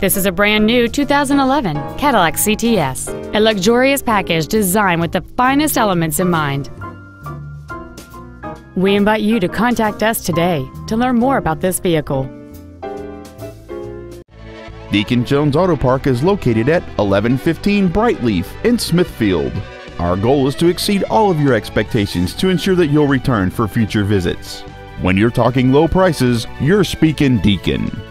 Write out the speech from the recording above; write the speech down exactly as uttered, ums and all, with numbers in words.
This is a brand new two thousand eleven Cadillac C T S, a luxurious package designed with the finest elements in mind. We invite you to contact us today to learn more about this vehicle. Deacon Jones Auto Park is located at eleven fifteen Brightleaf in Smithfield. Our goal is to exceed all of your expectations to ensure that you'll return for future visits. When you're talking low prices, you're speaking Deacon.